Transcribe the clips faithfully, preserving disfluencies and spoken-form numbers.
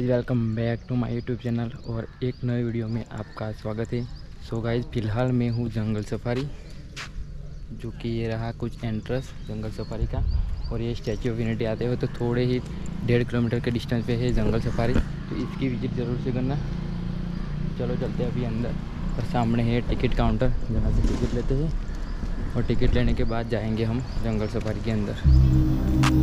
Guys welcome back to my YouTube channel और एक नए वीडियो में आपका स्वागत है। सो गाइज़ फ़िलहाल मैं हूँ जंगल सफारी, जो कि ये रहा कुछ एंट्रेंस जंगल सफारी का। और ये स्टैचू ऑफ यूनिटी आते हुए तो थोड़े ही डेढ़ किलोमीटर के डिस्टेंस पे है जंगल सफारी, तो इसकी विज़िट ज़रूर से करना। चलो चलते हैं अभी अंदर। और सामने है टिकट काउंटर, जहाँ से टिकट लेते हैं और टिकट लेने के बाद जाएंगे हम जंगल सफारी के अंदर।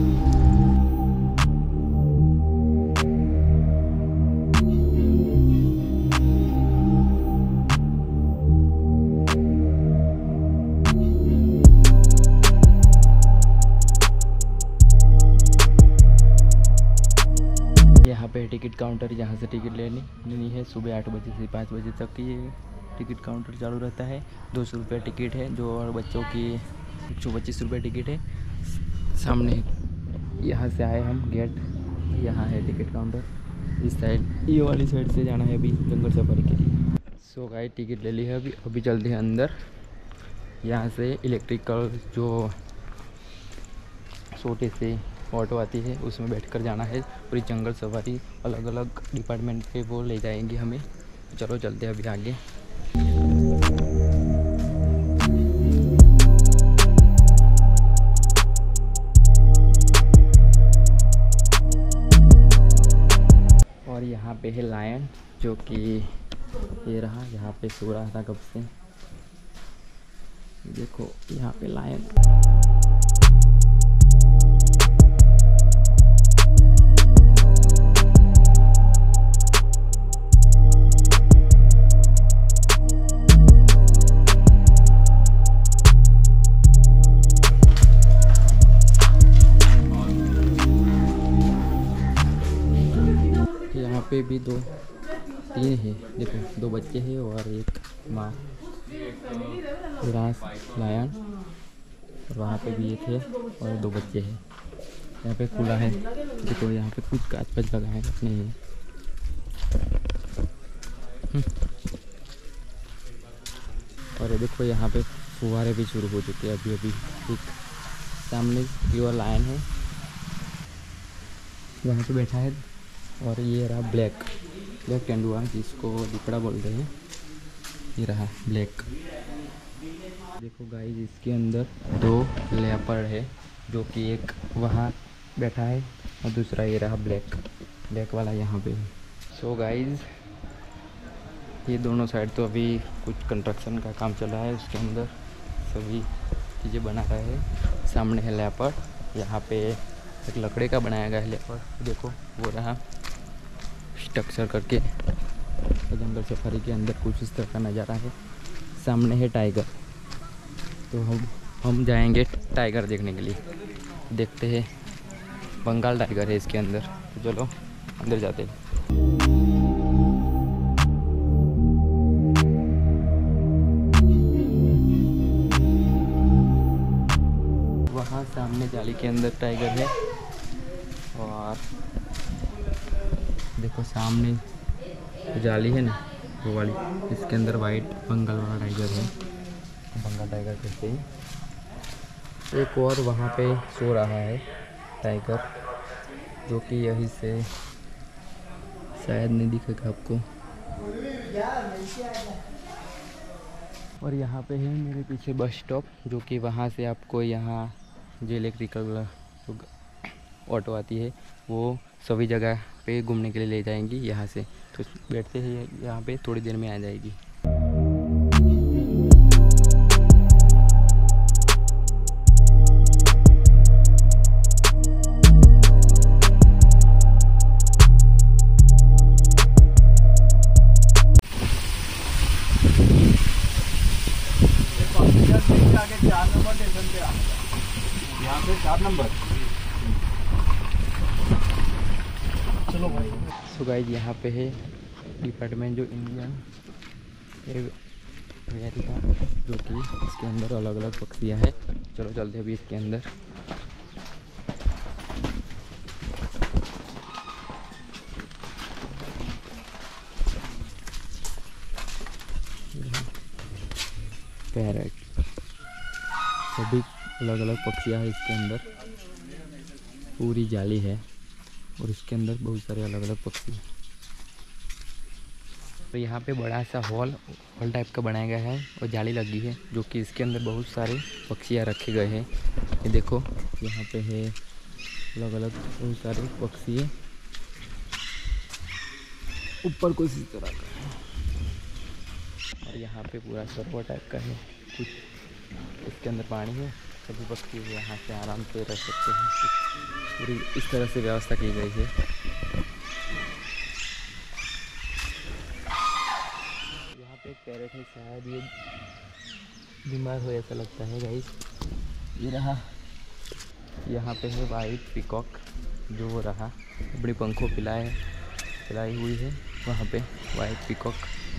यहाँ पे टिकट काउंटर, यहाँ से टिकट लेनी लेनी है। सुबह आठ बजे से पाँच बजे तक ये टिकट काउंटर चालू रहता है। दो सौ रुपये टिकट है, जो और बच्चों की एक सौ पच्चीस रुपये टिकट है। सामने यहाँ से आए हम गेट, यहाँ है टिकट काउंटर। इस साइड ये वाली साइड से जाना है अभी जंगल सफारी के लिए। सो गाइस टिकट ले ली है अभी अभी चलते हैं अंदर। यहाँ से इलेक्ट्रिकल जो छोटे से ऑटो आती है उसमें बैठकर जाना है। पूरी जंगल सफारी अलग अलग डिपार्टमेंट पे वो ले जाएंगे हमें। चलो चलते हैं अभी आगे। और यहाँ पे है लायन, जो कि ये रहा, यहाँ पे सो रहा था कब से। देखो यहाँ पे लायन। यहाँ पे भी दो तीन है, देखो दो बच्चे हैं और एक माँ। विरास लायन, और वहाँ पे भी एक है और दो बच्चे हैं। यहाँ पे खुला है, देखो यहाँ पे कुछ कांच पाँच लगा है अपने ही। और ये देखो यहाँ पे फुहारे भी शुरू हो चुके हैं अभी अभी। एक सामने की ओर लायन है, वहाँ पे बैठा है। और ये रहा ब्लैक ब्लैक तेंदुआ, जिसको दिपड़ा बोलते हैं। ये रहा ब्लैक। देखो गाइस इसके अंदर दो लेपर्ड है, जो कि एक वहाँ बैठा है और दूसरा ये रहा ब्लैक ब्लैक वाला यहाँ पे है। सो गाइस ये दोनों साइड तो अभी कुछ कंस्ट्रक्शन का काम चल रहा है, उसके अंदर सभी चीज़ें बना रहे हैं। सामने है लेपर्ड, यहाँ पे एक लकड़े का बनाया गया है लेपर्ड। देखो वो रहा स्ट्रक्चर करके। जंगल सफारी के अंदर कुछ इस तरह का नज़ारा है। सामने है टाइगर, तो हम हम जाएंगे टाइगर देखने के लिए। देखते हैं, बंगाल टाइगर है इसके अंदर, तो चलो अंदर जाते हैं। वहाँ सामने जाली के अंदर टाइगर है, और देखो सामने जाली है ना वो वाली, इसके अंदर वाइट बंगाल वाला टाइगर है, बंगाल टाइगर कहते हैं। एक और वहाँ पे सो रहा है टाइगर, जो कि यहीं से शायद नहीं दिखेगा आपको। और यहाँ पे है मेरे पीछे बस स्टॉप, जो कि वहाँ से आपको यहाँ जो इलेक्ट्रिकल ऑटो आती है वो सभी जगह पे घूमने के लिए ले जाएंगी यहाँ से। तो बैठते हैं यहाँ पे, थोड़ी देर में आ जाएगी। चार नंबर स्टेशन पे आ, यहाँ पे चार नंबर। चलो भाई। सो गाइस यहाँ पे है डिपार्टमेंट जो इंडियन एवियरी का, जो कि इसके अंदर अलग अलग पक्षियाँ हैं। चलो चलते हैं अभी इसके अंदर। पैरट, सभी अलग अलग पक्षियाँ हैं इसके अंदर। पूरी जाली है और इसके अंदर बहुत सारे अलग अलग पक्षी हैं। तो यहाँ पे बड़ा सा हॉल हॉल टाइप का बनाया गया है और जाली लगी है, जो कि इसके अंदर बहुत सारे पक्षियाँ रखे गए हैं। ये देखो यहाँ पे है अलग अलग बहुत सारे पक्षी है, ऊपर कुछ इस तरह का है। और यहाँ पे पूरा सरोवर टाइप का है, कुछ इसके अंदर पानी है, सभी पक्षी यहाँ से आराम से रह सकते हैं। पूरी इस तरह से व्यवस्था की गई है। यहाँ पे एक पैरेट है, शायद ये बीमार हो ऐसा लगता है गाइस। ये रहा, यहाँ पे है वाइट पीकॉक, जो वो रहा अपनी पंखों पिलाए पिलाई हुई है वहाँ पे वाइट पीकॉक।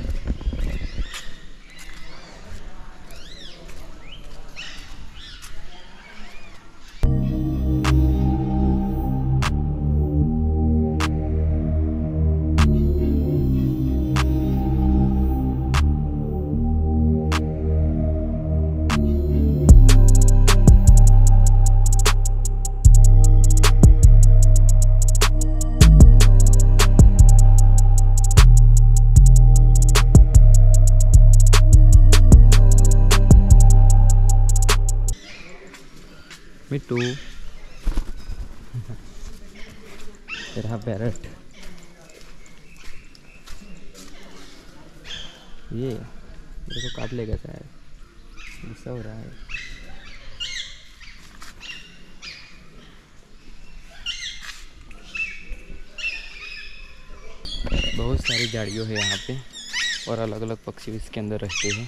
Me too. तेरा पैरट ये मेरे को काट लेगा शायद, गुस्सा हो रहा है। बहुत सारी झाड़ियों है यहाँ पे और अलग अलग पक्षी इसके अंदर रहते हैं।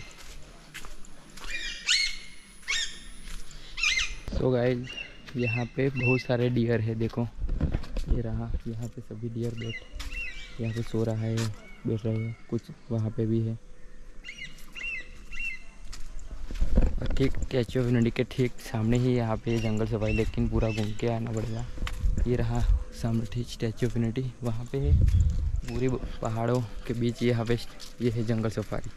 तो गाइस यहाँ पे बहुत सारे डियर है, देखो ये रहा। यहाँ पे सभी डियर बैठ यहाँ पे सो रहा है, बैठ रहे हैं, कुछ वहाँ पे भी है। और ठीक स्टैचू ऑफ यूनिटी के ठीक सामने ही यहाँ पे जंगल सफारी, लेकिन पूरा घूम के आना पड़ेगा। ये रहा सामने ठीक स्टैचू ऑफ यूनिटी, वहाँ पे है पूरी पहाड़ों के बीच। यहाँ पे ये है जंगल सफारी।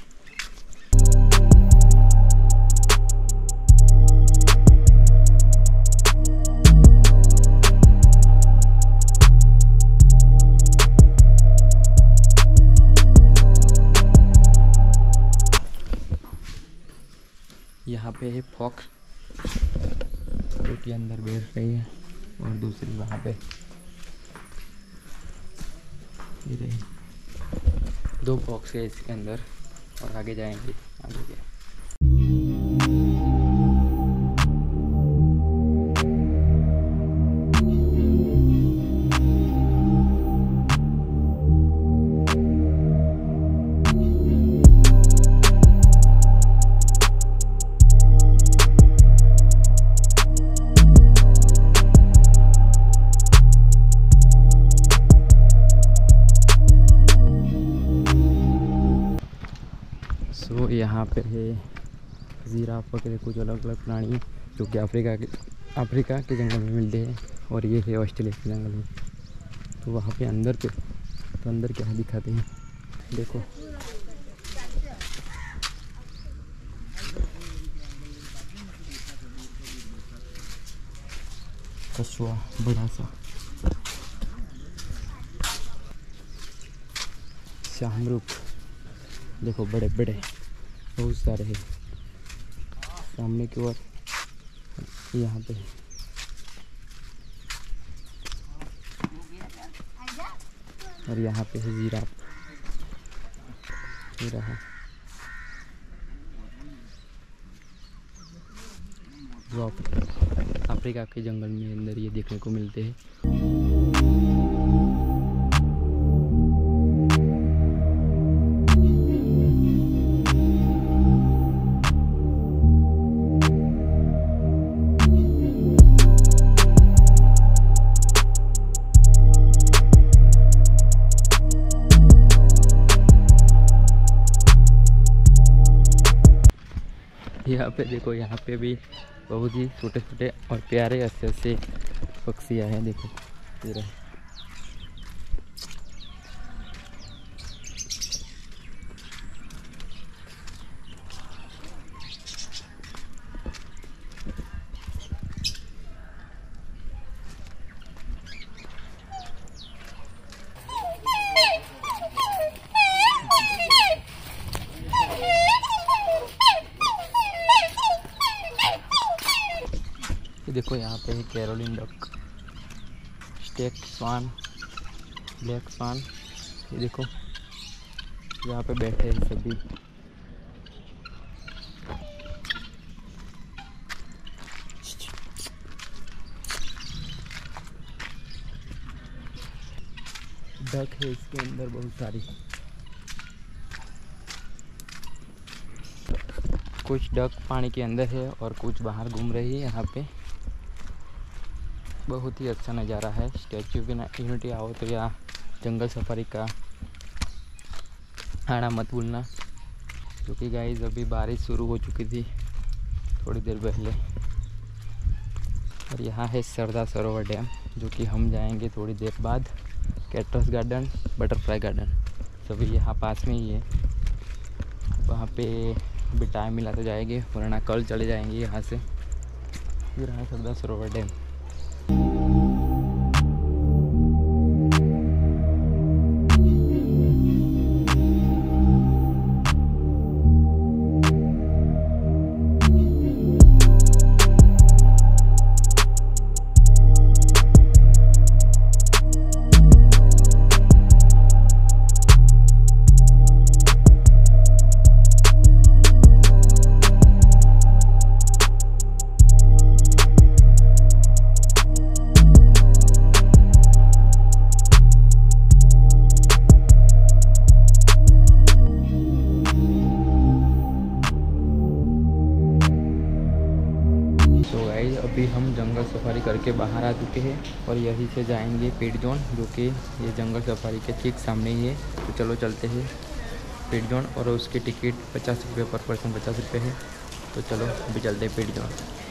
यहाँ पे है फॉक्स, जो अंदर बैठ रही है, और दूसरी वहाँ पे ये रही। दो फॉक्स है इसके अंदर, और आगे जाएंगे आगे क्या। तो यहाँ पे है जिराफ वगैरह कुछ अलग अलग प्राणी, जो कि अफ्रीका के अफ्रीका के जंगल में मिलते हैं, और ये है ऑस्ट्रेलिया के जंगल में। तो वहाँ पे अंदर पे तो अंदर क्या दिखाते हैं, देखो कछुआ बड़ा सा, शाहमृग देखो बड़े बड़े बहुत सारे हैं सामने की ओर। यहाँ पे और यहाँ पे है जिराफ, ये रहा। जो अफ्रीका के जंगल में अंदर ये देखने को मिलते हैं। यहाँ पे देखो, यहाँ पे भी बहुत ही छोटे छोटे और प्यारे अच्छे अच्छे पक्षियाँ हैं, देखो ये रहे। ये देखो यहाँ पे है कैरोलिन डक, स्टेक स्वान, ब्लैक स्वान। ये देखो यहाँ पे बैठे हैं सभी। डक है इसके अंदर बहुत सारी। कुछ डक पानी के अंदर है और कुछ बाहर घूम रही है। यहाँ पे बहुत ही अच्छा नज़ारा है। स्टैचू ऑफ यूनिटी आओ तो या जंगल सफारी का आना मत भूलना, क्योंकि गाइस अभी बारिश शुरू हो चुकी थी थोड़ी देर पहले। और यहाँ है सरदार सरोवर डैम, जो कि हम जाएंगे थोड़ी देर बाद। कैक्टस गार्डन, बटरफ्लाई गार्डन सभी यहाँ पास में ही है। वहाँ पे अभी टाइम मिला तो जाएंगे, वरना कल चले जाएंगे यहाँ से। फिर यहाँ सरदार सरोवर डैम। अभी हम जंगल सफारी करके बाहर आ चुके हैं और यहीं से जाएंगे पेट जोन, जो कि ये जंगल सफारी के ठीक सामने ही है। तो चलो चलते हैं पेट जोन। और उसकी टिकट पचास रुपये पर पर्सन पचास रुपये है। तो चलो अभी चलते हैं पेट जोन।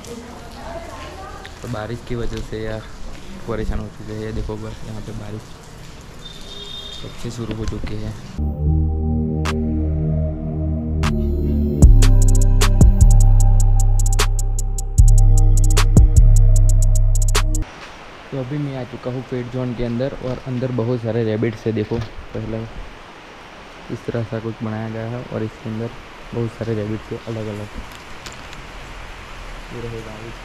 तो बारिश की वजह से यार परेशान हो चुके हैं। देखो बस यहाँ पे बारिश कब से शुरू हो चुकी है। तो अभी मैं आ चुका हूँ पेट जोन के अंदर, और अंदर बहुत सारे रैबिट्स है। देखो पहले इस तरह सा कुछ बनाया गया है और इसके अंदर बहुत सारे रैबिट्स है अलग अलग। ये रहे गाइस,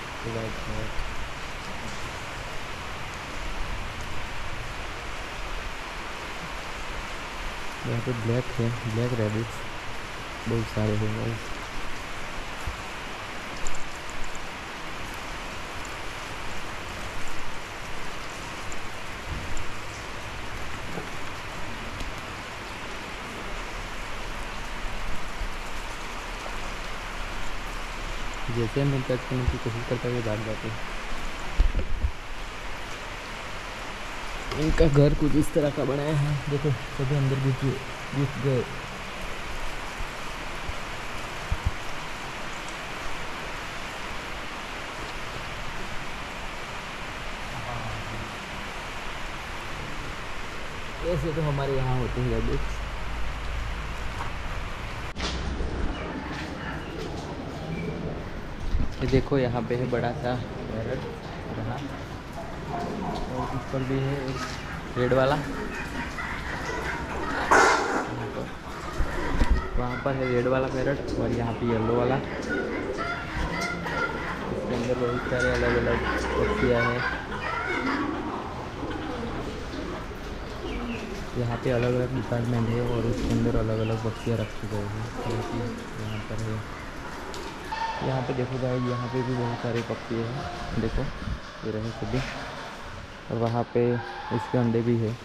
यहाँ पे ब्लैक है, ब्लैक रैबिट्स बहुत सारे हैं गाइस। जैसे हम टच करने की कोशिश करते हुए भाग जाते हैं। इनका घर कुछ इस तरह का बनाया है। देखो सभी अंदर घुस घुस गए। ऐसे तो हमारे यहाँ होते हैं रैबिट्स। ये देखो यहाँ पे है बड़ा सा पैरट रहा, और ऊपर भी है एक रेड वाला। वहाँ पर है रेड वाला पैरट और यहाँ पे येलो वाला। इसके अंदर बहुत सारे अलग अलग पक्षियाँ हैं। यहाँ पे अलग अलग डिपार्टमेंट है और उसके अंदर अलग अलग पक्षियाँ रखी गई हैं। यहाँ पर है, यहाँ पे देखो गाइस, यहाँ पे भी बहुत सारे पक्षी हैं। देखो ये रहे सभी, और वहाँ पे इसके अंडे भी है।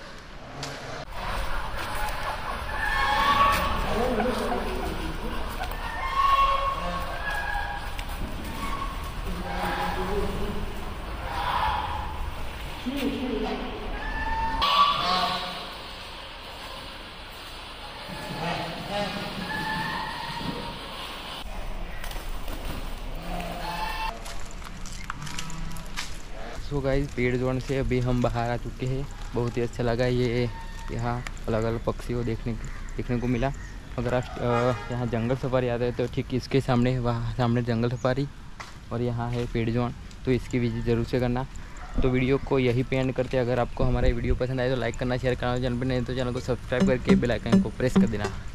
सो गाइस, पेड़ जोन से अभी हम बाहर आ चुके हैं। बहुत ही अच्छा लगा ये यहाँ अलग अलग पक्षी को देखने देखने को मिला। अगर आप यहाँ जंगल सफारी आते हैं तो ठीक इसके सामने, वहाँ सामने जंगल सफारी और यहाँ है पेड़ जोन, तो इसकी विजिट जरूर से करना। तो वीडियो को यही पे एंड करते हैं। अगर आपको हमारा वीडियो पसंद आए तो लाइक करना, शेयर करना, चैनल पर नहीं तो चैनल को सब्सक्राइब करके बेल आइकन को प्रेस कर देना।